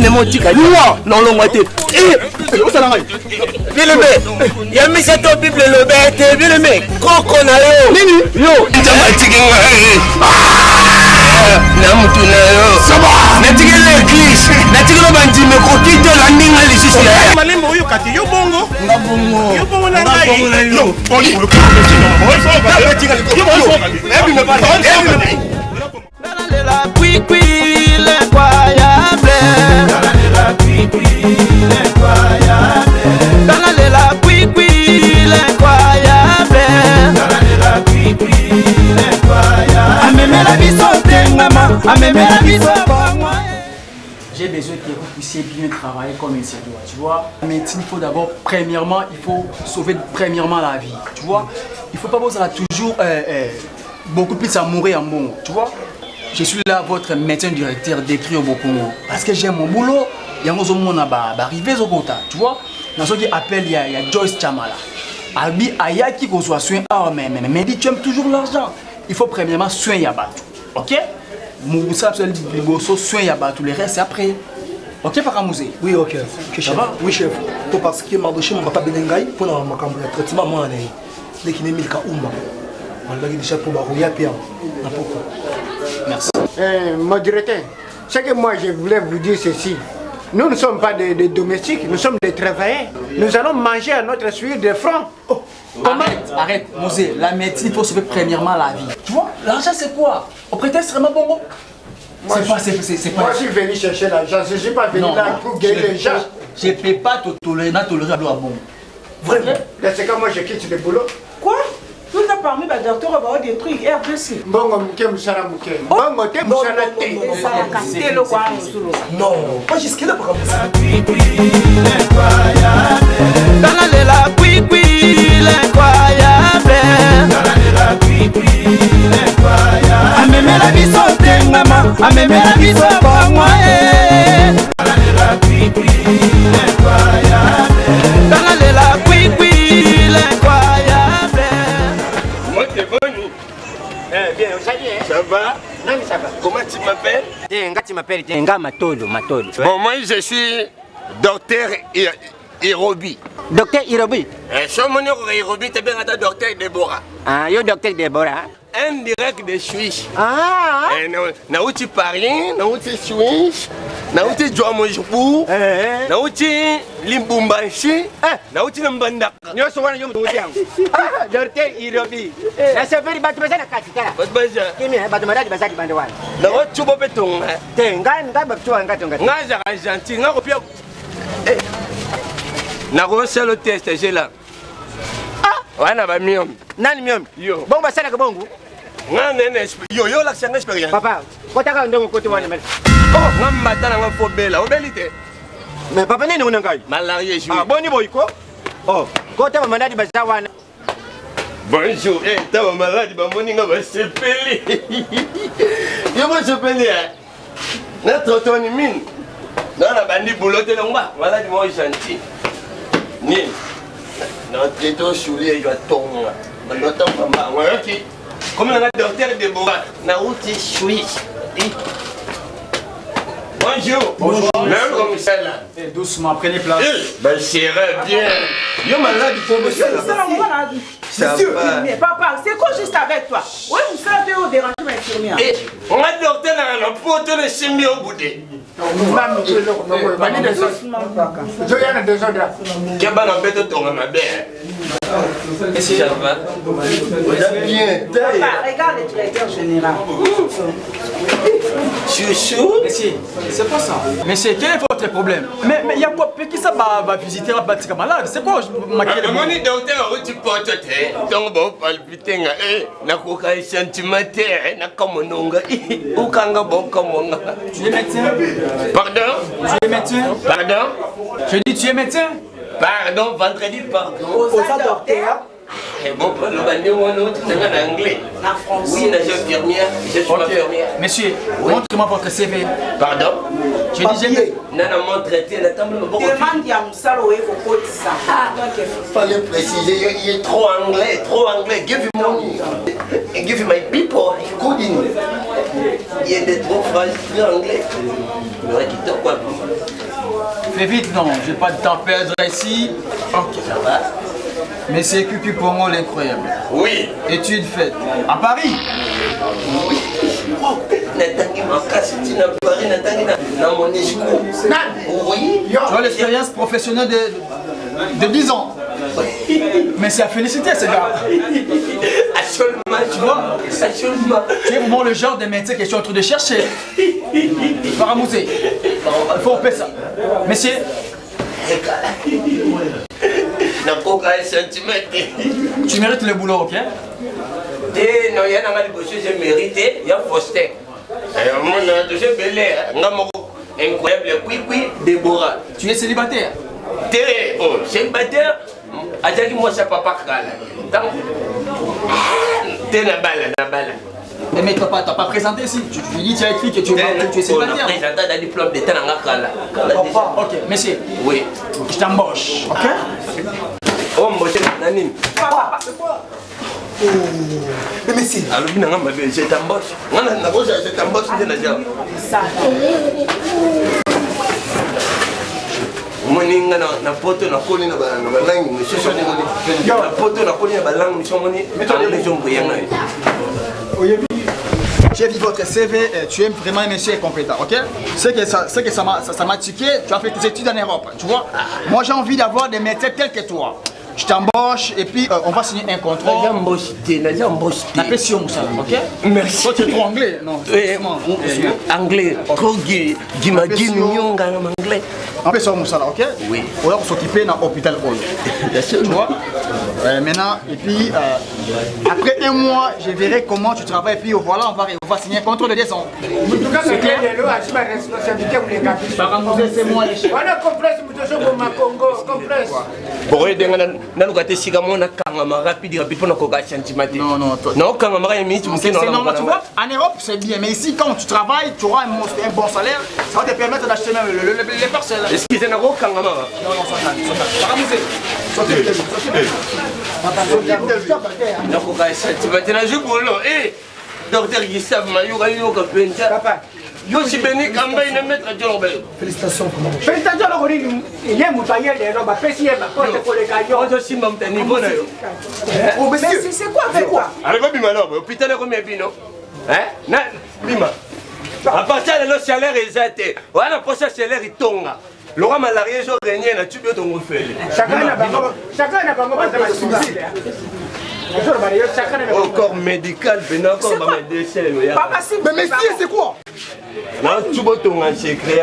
ne motika non longa te bien le mec ya misa to bible le bête bien le mec koko na yo nini yo njama tikinga na mutu na yo saba na tikele l'église na tikele bandime kokito la ndinga lisisi ya malembo oyo kati yo bongo ngabongo na ngai yo bongo le la cuicui l'incroyable. La cuicui l'incroyable. La cuicui l'incroyable. La cuicui l'incroyable. Ameme la bisote maman, ameme la bisote. J'ai besoin que vous puissiez bien travailler comme un doit, tu vois. Mais il faut d'abord, premièrement, il faut sauver premièrement la vie, tu vois. Il faut pas vous toujours beaucoup plus à mourir en bon, tu vois. Je suis là, votre médecin directeur d'écrire au Congo. Parce que j'aime mon boulot. Il y a un monde arrivé au Kota. Tu vois, dans ce qui appelle, il y a Joyce Chamala. Albi Ayaki qu'on soit soin. Ah, mais dit, tu aimes toujours l'argent. Il faut premièrement soin Yabatou. Ok? Moussa, soin Yabatou. Le reste, c'est après. Ok, Paramouze? Oui, ok. Ça va? Oui, chef. Parce que je mon papa Benengaï, pour le traitement, moi, dès qu'il est mis le cas, on va déjà pour merci. Mon directeur, c'est que moi je voulais vous dire ceci. Nous ne sommes pas des domestiques, nous sommes des travailleurs. Nous allons manger à notre sueur de francs. Oh, arrête, Mosé. La médecine, il faut sauver premièrement la vie. Tu vois, l'argent c'est quoi? Au prétexte vraiment bon. C'est pas. Moi je suis venu chercher l'argent, je ne suis pas venu là pour gagner les gens. Je ne peux pas te tolérer à bon. Vraiment? Dans ce cas, moi je quitte le boulot. Quoi? Tout a parmi le docteur va avoir des trucs RDC. Bon, je me suis dit, non, pas jusqu'à là. La cuicui l'incroyable. La cuicui l'incroyable. Ameme la bisote maman, ameme la bisote pour moi. La cuicui l'incroyable. La cuicui l'incroyable. Bien, vous savez, ça va? Non, ça va. Comment tu m'appelles? Tu m'appelles Tenga Matolo. Bon, moi je suis docteur Irobi. Docteur Irobi? Si mon nom est Irobi, tu es bien docteur Déborah. Ah, yo docteur Déborah? Un direct de Suisse. Ah! Nauti Paris, Nauti Suisse, Nauti Djouamojou, Nauti Limbumbashi, Nauti Nambanda. Nous sommes en train de docteur Irobi. La sévère battement à la capitale. Qui m'est battement à la Bandewan. Nauti Bobeton. Tenga, Ngatonga. Naza Argentine, Napia. Narosa le test, j'ai là. Ah! On a mis un. Nani yo. Bon, bah, c'est la bongo. Yo, la c'est une expérience. Papa, quand tu as un côté, on est. Oh, on m'a donné un faux bel, on belle. Mais papa n'est pas un malarié. Ah, bon niveau, quoi? Oh, quand tu as un malade, bonjour, tu as un malade, tu vas se peler. Tu vas se peler. Notre autonomie. Non, la bandit boulot de l'omba. Voilà du mot gentil. Ni. Notre étau soulier, il va tomber. Notre maman, ok. Comme on a docteur Déborah, Nauti Suisse. Bonjour. Bonjour. Même comme ça là. Doucement, prenez place. Ben, c'est bien. Yo malade, il faut me faire. Ça va. Papa, c'est quoi juste avec toi? Oui, vous savez où déranger ma infirmière. On a docteur dans le pot de chimie au bout de. Regarde le directeur général. Chouchou. Monsieur, c'est pas ça. Monsieur, quel est votre problème? Mais il y a quoi? Qui ça va visiter la bâtisse malade? C'est quoi? Mon docteur, tu portes ton bon palpitant. Na koka sentimentaire, na kamononga. Ou kanga bon kamonga. Tu es médecin? Pardon? Tu es médecin? Pardon? Je dis tu es médecin? Pardon, vendredi, pardon. Au docteur. Bon, le bagnot, tu es en anglais. En français. Oui, je suis infirmière. Je suis infirmière. Monsieur, montre-moi votre CV. Pardon? Je dis j'ai. Non, traité, la table. Demande à Moussalo et vos potes ça. Fallait préciser, il est trop anglais, trop anglais. Give him money. Give him my people. Il est trop fragile, très anglais. Il aurait quitté quoi? Fais vite, non, j'ai pas de temps à perdre ici. Ok, ça va. Mais c'est Cucu Pongo l'incroyable. Oui. Études faites. À Paris. Oui. Natangi makasi tina Paris, natangi na Monisco. Oui. Tu as l'expérience professionnelle de 10 ans. Mais c'est à féliciter, ces gars. Absolument, tu vois. Absolument. Tu es vraiment le genre de métier que je suis en train de chercher. Faramoussé. Il faut payer ça. Monsieur. Tu mérites le boulot, ok? Non, il y a un monsieur, j'ai mérité, il y a Faustin. J'ai belé, incroyable, oui, Déborah. Tu es célibataire? Oh, célibataire, Adjaki moi ça papa kala. T'es na balle. Mais t'as pas présenté ici. Tu dis, tu as écrit que tu es célibataire. On a présenté un diplôme d'état dans la kala. Ok, monsieur. Oui. Je t'embauche, ok? Oh, moi c'est Nanine. Mais monsieur. Alors, je t'embauche. Je t'embauche. Moninga na poto na koli na balangi monsieur soni na poto na koli na balangi monsieur moni les gens brillants. J'ai vu votre CV, tu es vraiment un monsieur compétent, ok? C'est que ça m'a tiqué, tu as fait tes études en Europe, tu vois? Moi j'ai envie d'avoir des métiers tels que toi. Je t'embauche et puis on va signer un contrat. J'ai embauché. L'appréciation, ça, ok? Merci. Toi tu es trop anglais, non? Anglais, Kogi, Gimagim, Nyonga, anglais. On peut sur Moussala, ok? Oui. On va s'occuper dans l'hôpital Hall. Tu vois? Maintenant, et puis après un mois, je verrai comment tu travailles. Et puis voilà, on va signer un contrat de 10 ans. C'est clair. C'est ma responsabilité pour les gars. C'est moi les chefs. Voilà, complexe, pour ma Congo, complexe. Pour aider, tu vois, en Europe c'est bien, mais ici quand tu travailles, tu auras un bon salaire, ça va te permettre d'acheter même les parcelles. Est-ce que c'est un gros kangama? Docteur Gustave Mayura, yo si béni kamba ina mettre à Djolobel. Félicitations pour moi. Félicitations à l'origine. Il y a Moutaïe, il y a Pessi, il y a Porte pour les gagnants. Je suis même niveau là. Mais c'est quoi avec quoi? Allez, va bien alors, hôpital est combien bino? Hein? Na bima. À partir de le salaire exact. Voilà, pour ça salaire il tombe. Le roi malarié je régné na tu peux ton faire. Chacun n'a pas de subside. Au corps médical, ben encore dans mes décès. Mais messieurs, c'est quoi? Non, tu peux ton secret.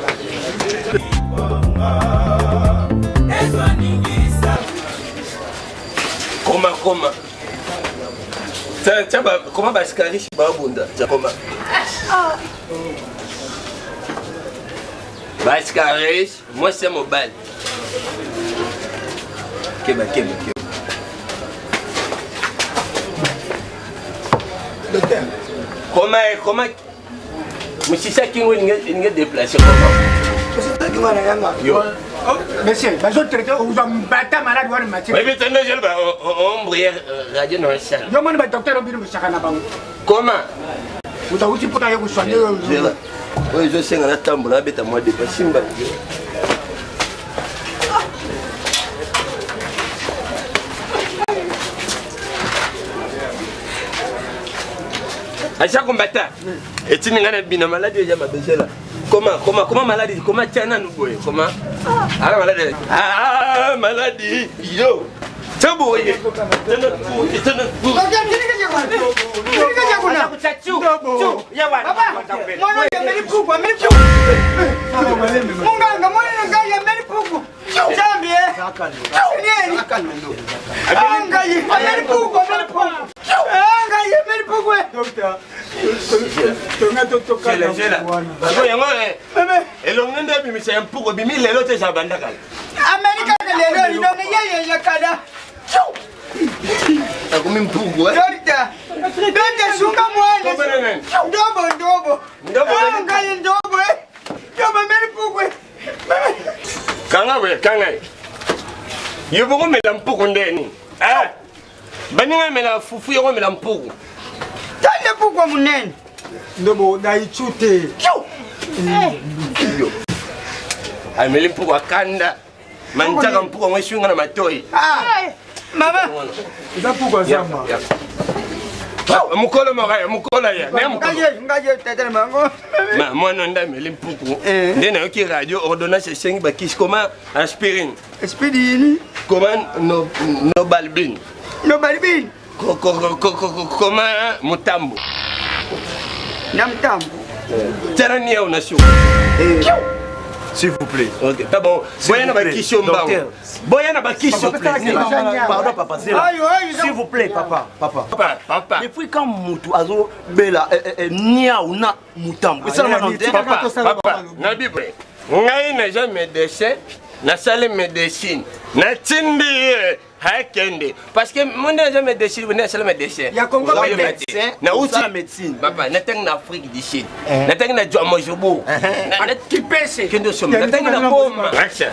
Comment? Tiens, comment Bascari si Babunda? Comment? Bascari, moi c'est mon bal. Keba. Comment monsieur ça qui est déplacé comment? Monsieur, vous en battez malade, vous en battez. Oui, mais maintenant, on brille radio dans la salle. Je demande au docteur Robin Moussakanabango. Comment? Vous avez dit pour aller vous soigner. Oui, je sais que la table là, bête à moi dépasser. À chaque combattant, et tu n'as pas maladie, il y a ma là. Comment maladie? Comment tiens nous boy? Comment? Ah maladie. Ah maladie. Yo. C'est beau. Je vous remets l'ampoule ndeni. Ah, baninga mela fufu yo mela mpoku. Tande pourquoi vous n'êtes? Ndobo daichute. ameli mpuku akanda manjaka mpuku ngo swinga na matoi Maman. Ça pourquoi ça moi? mukolo moka mukolo ya Ngaje tete mango. moi non ndameli mpuku ndena yoki radio ordonnance 5 bakis comment aspirine comment no balbine comment mutambo tera ni au nation s'il vous plaît. OK, pas bon. Boyana ba kisho mbao. Boyana ba kisho. Pardon papa, c'est là. S'il vous plaît papa. Papa. Depuis quand mutu azo bela nia ou na mutambo. C'est ça papa. Na Bible. Ngai na jamais déchet, na sale médecine. Na tindi hakende parce que mon n'a jamais déchet, on a seulement déchet. Il y a comme médecin, na outil la médecine. Papa, na teng na Afrique du Sud. Na teng na Jomojobo. Na kipese kendo somme. Na teng na bomba.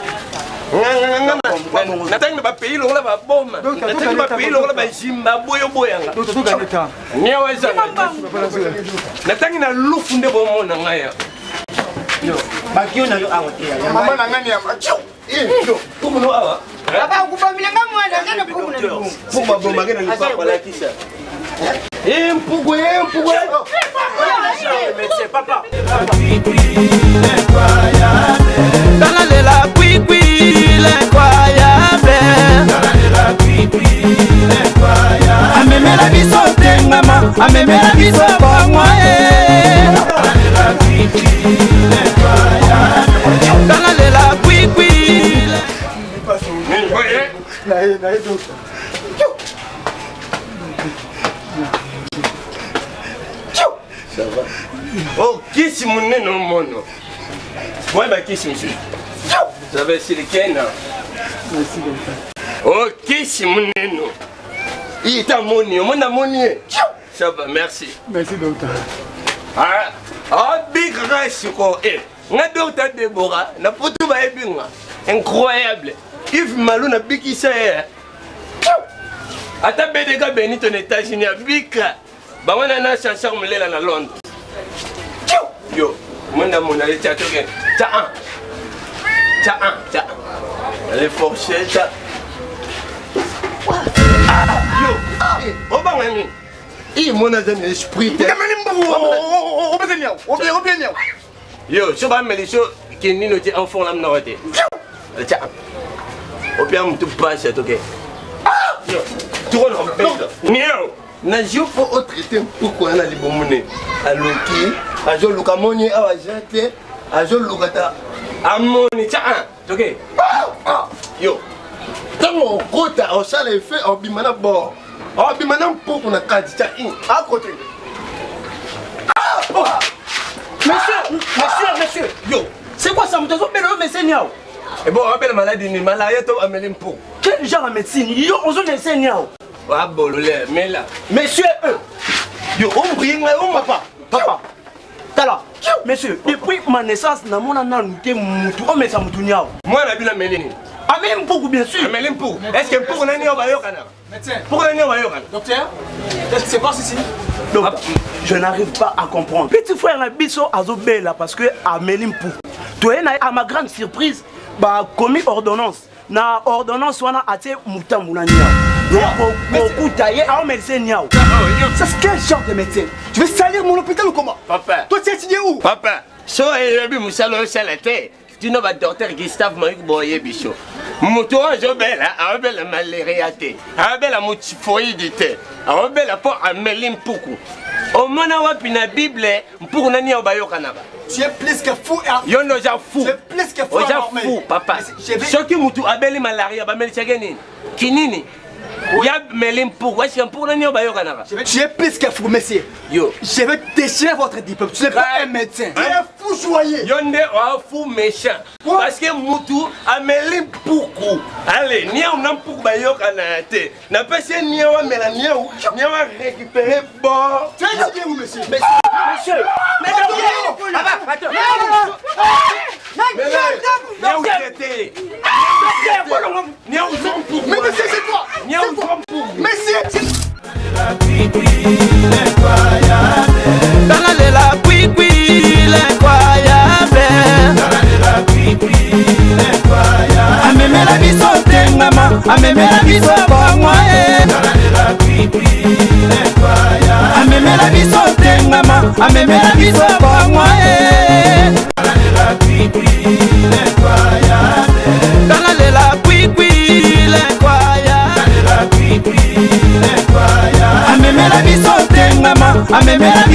Na teng na pays lo la ba bomba. Na teng na pays lo la ba Zimbabwe yo boyanga. Nyewa zanga. Na teng na lufu nde bomo na ngaya. Yo, bakio na yo awote. Mama na ngani ya macho. Como no awa? Papa ukubambile ngamwana ngene phumula. Phuma bomba ngene lipapa la kisha. Mpugu. Médecin papa. Dalalela kwikwi l'incroyable. Amemela biso tengama, amemela biso bangwa Dalalela kwikwi. Ça va. Oh, qui c'est mon nom? Ouais, bah, qui c'est monsieur? Ça va, c'est le Kenya. Merci, docteur. Oh, qui c'est mon nom? Il est à mon amonier. Ça va, merci. Merci, docteur. Big race, quoi. Na docteur Deborah, na potu ba ebinga. Incroyable. If Malou na biki ça. Ata bedega Benito aux États-Unis à bika. Ba wana na chancha mulela na Londres. Yo, mona mona le tcha toke. Tcha un. Les fourchettes. Yo. On va ngani. Mon ami esprit. Yo, je vais me dire que nous sommes enfants là maintenant. Tiens. Au pire, on te passe, ok. Yo, tu vois le Miao. Na je faut autre traiter pourquoi on a les bons monnaies. Alors qui a jo lukamoni a jeté a jo lukata amoni tiens ok. Yo. Tango kota au sale effet au bimana bord. Au bimana pour qu'on a kadi tiens à côté. Monsieur, yo, c'est quoi ça? Vous avez médecin niao? Et bon, on appelle maladie, ni maladie, on appelle pour. Quel genre de médecine? Yo, on a médecin niao. Ah, bon, mais là. Monsieur, yo, on brille, on papa. Tala, monsieur, depuis ma naissance, na mona na nute mutu, on met ça mutu niao. Moi, la ville a mélini. Ah, même pour bien sûr. Mélini pour. Est-ce que pour l'année, on va y aller? Médecin. Pour l'année, on va y aller. Docteur, qu'est-ce qui se passe ici? Donc, je n'arrive pas à comprendre. Petit frère Nabiso Azobela parce que à Melimpou. Toi, à ma grande surprise, bah commis ordonnance. Na ordonnance wana ate mutambu na niao. Beaucoup taillé à médecin niao. Ça c'est quel genre de médecin? Tu veux salir mon hôpital ou comment? Papa. Toi tu es étudié où? Papa. So ebi musalo salate. Tu n'as pas docteur Gustave Maïk Boye Bicho. Moto Jobela, Abel malériaté. Abel a motifoïdité. Abel a pas à Melimpoukou. Au mona wapi na Bible pour nani obayo kanaba. Tu es plus que fou. Yo no ja fou. Tu es plus que fou. Oja fou papa. Soki mutu abeli malaria ba meli chageni. Kinini. Ya Melimpoukou. Est-ce que pour nani obayo kanaba? Tu es plus que fou, monsieur. Yo. Je vais déchirer votre diplôme. Tu n'es pas un médecin. Tu es fou joyeux. Yonde o fou méchant. Parce que mutu Melimpoukou. Allez, nia on pour bayo kanate. Na pese nia wa melania ou nia wa récupérer bon. Tu es étudié où, monsieur? Monsieur, Dalalela kwikwi l'incroyable. amemela biso pangwa Dalalela kwikwi l'incroyable Dalalela kwikwi l'incroyable Dalalela kwikwi l'incroyable Amemela biso tengama amemela